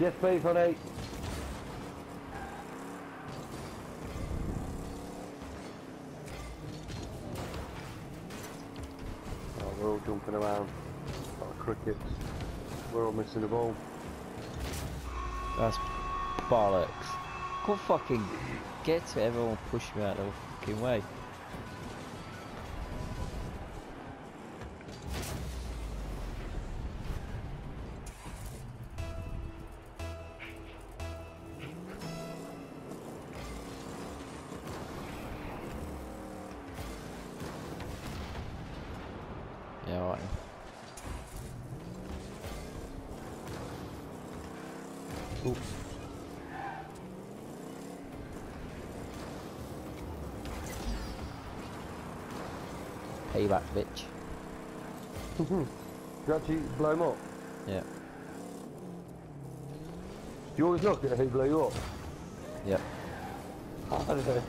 Yes, please, honey. Oh, we're all jumping around like crickets. We're all missing the ball. That's bollocks. Can't fucking get to it. Everyone push me out of the fucking way. Yeah, alright. Ooh. Payback, bitch. Did you actually blow him up? Yeah. Do you always look at who blew you up? Yep. I don't know.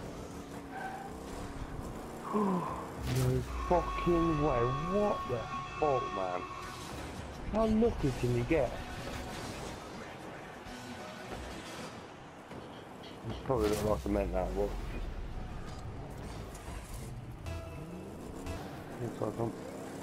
No fucking way. What the fuck, man? How lucky can you get? It's probably not like I meant that, but... Looks like I'm...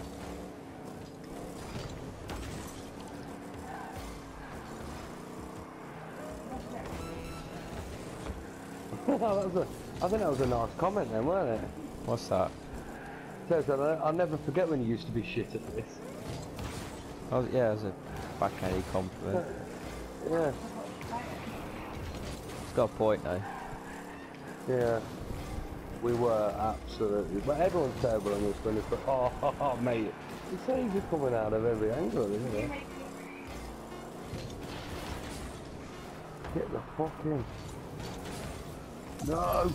I think that was a nice comment then, wasn't it? What's that? Says that I'll never forget when you used to be shit at this. Oh, yeah, it was a backhanded compliment. Yeah. It's got a point though. Yeah. We were absolutely, but everyone's terrible on this one. But oh, mate, it's easy coming out of every angle, isn't it? Get the fuck in. No.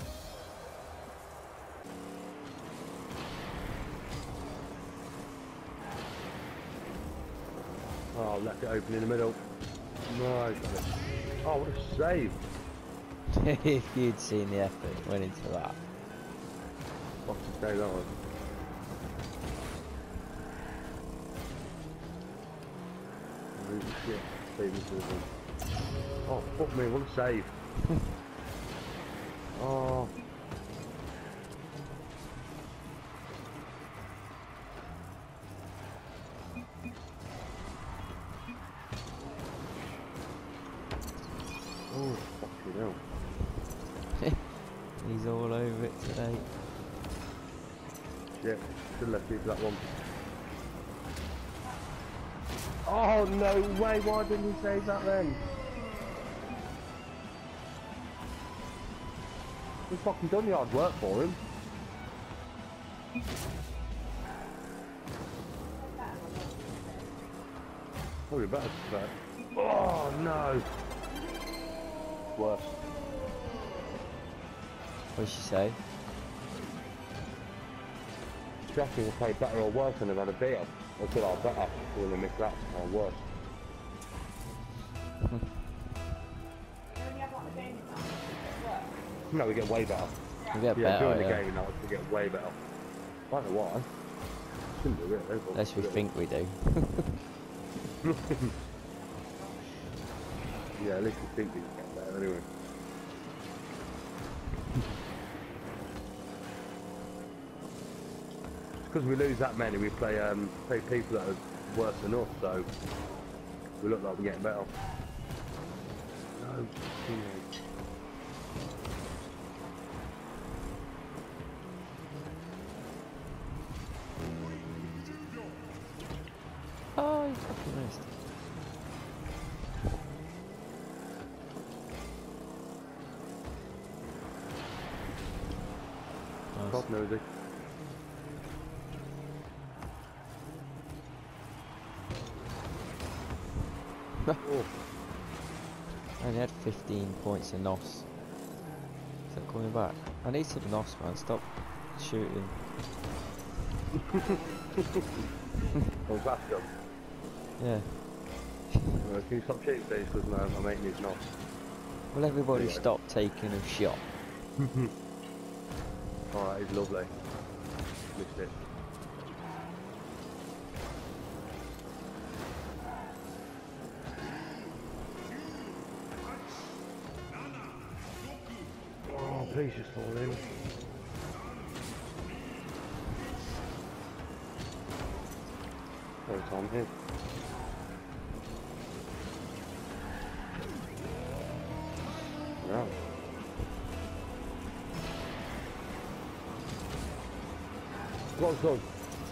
Oh, left it open in the middle. No. Oh, what a save. If you'd seen the effort that went into that. What's the save that one? Holy shit. Save this one. Oh, fuck me, what a save. Oh. Oh, fucking hell. He's all over it today. Yeah, should have left you for that one. Oh, no way, why didn't he save that then? We've fucking done the hard work for him. Probably better to say. Oh, no. Worse. What did she say? Do you reckon we'll play better or worse than they've had a beer? Or said, oh, better, or they mix that, or worse. No, we get way better. We get Yeah, better, during the yeah. game now, we get way better. I don't know why. Shouldn't do it, though, but Unless we do it. think we do. Yeah, at least we think we can get better anyway. Because we lose that many, we play people that are worse than us, so we look like we're getting better. No, teenage. Oh, you fucking missed. Nice. Top nosy. Oh. I only had 15 points in NOS. Is that coming back? I need some NOS, man. Stop shooting. Oh, that's good. Yeah. Can you stop shooting, please? Because my mate needs not. Will everybody Yeah. stop taking a shot? Alright, he's lovely. Missed it. Please just fall in. Oh, it's on here. Yeah. What's on?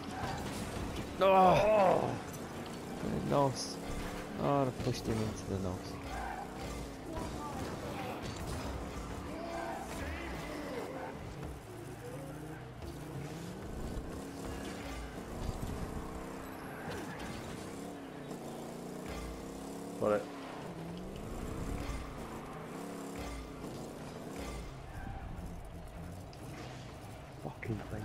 Oh! Nos. Oh, I pushed him into the nos. Got it. Fucking thing.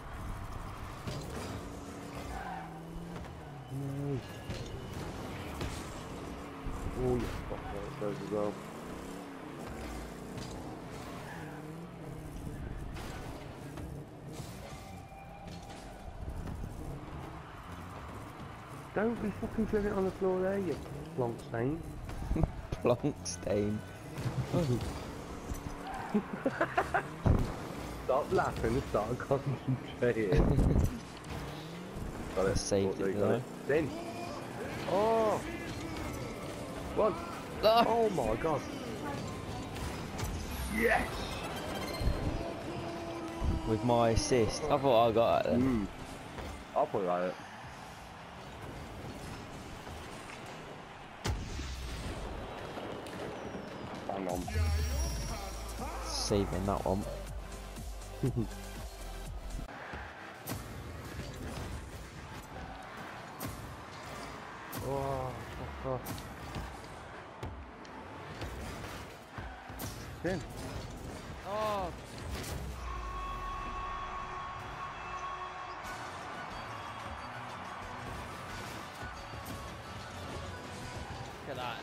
No. Oh yeah, fuck that goes as well. Don't be fucking putting it on the floor there, you plonk stain. Plonk stain. Stop laughing and start concentrating. Got it. Saved it, though. Then. Oh! One. Oh my god. Yes! With my assist. I thought I got it then. I'll put it right. Hang on. Saving that one. Oh, fuck off. Then. Oh! Look at that.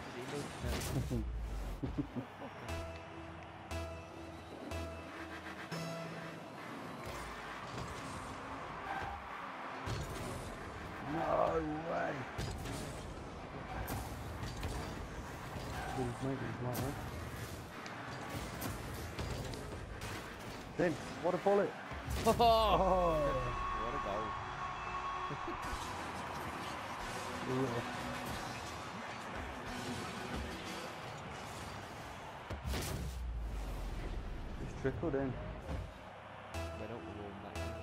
No way. Maybe he's like that. Then, what a bullet. Oh! Oh. What a goal. Just trickled in. They don't warm that out.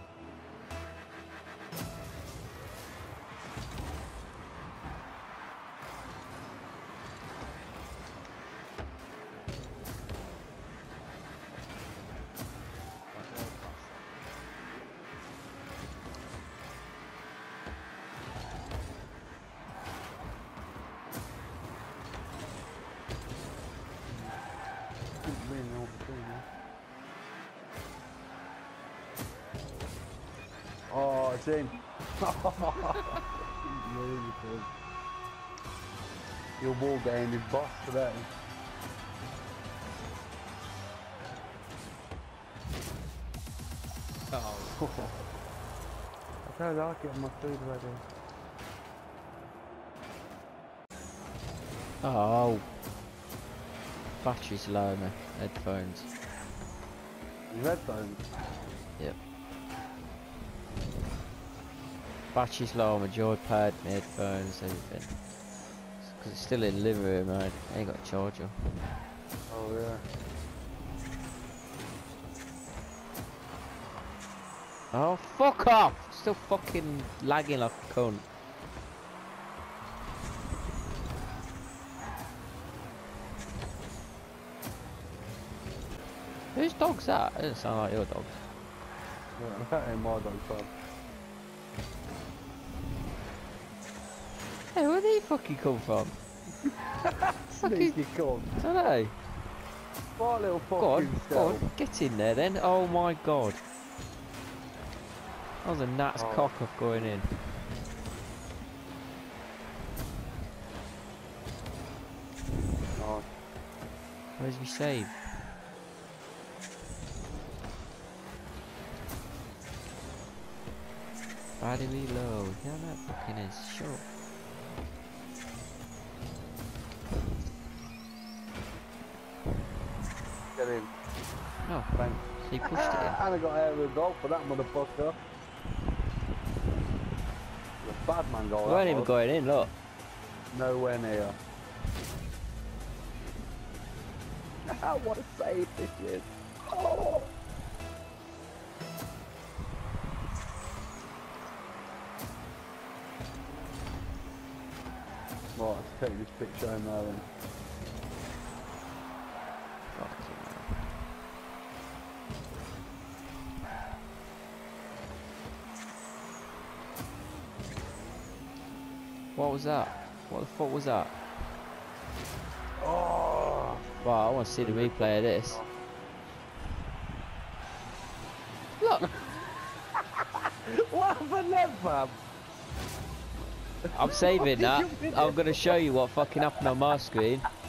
Oh, it's in. Your ball game is boss today. Oh. I don't like getting my food ready. Oh. Battery's low, my headphones. Your headphones? Yep. Battery's low on my joypad, my headphones, everything. Because it's still in the living room, I ain't got a charger. Oh yeah. Oh, fuck off! Still fucking lagging like a cunt. Whose dog's that? It doesn't sound like your dog. Yeah, that ain't my dog, pub. Hey, where did he fucking come from? Sneaky cunt. Don't know. What little Go on, fucking go on, get in there then. Oh my god. That was a gnat's cock off going in. Oh. Where's my save? Battery low. Yeah, that fucking is short. Get in. No. Oh, Thanks. so you pushed it in. And I got aerial goal for that motherfucker. The bad man goal. We weren't even going in, look. Nowhere near. What a save this is. Oh. Right, let's take this picture home now then. Fucking hell. What was that? What the fuck was that? Oh. Wow, I want to see the replay of this. Look! What happened then, fam? I'm saving that. I'm going to show you what fucking happened on my screen.